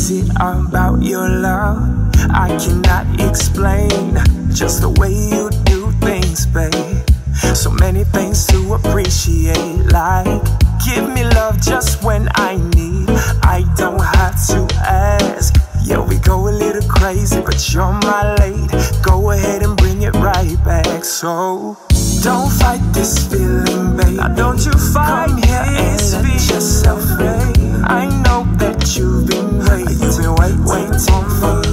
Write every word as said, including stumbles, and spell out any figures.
is it about your love? I cannot explain just the way you do things, babe. So many things to appreciate, like give me love just when I need. I don't have to ask. Yeah, we go a little crazy, but you're my lady. Go ahead and bring it right back. So don't fight this feeling, baby. Now don't you fight Come here this and let yourself free. I know that you've been waiting, you've been waiting, waiting for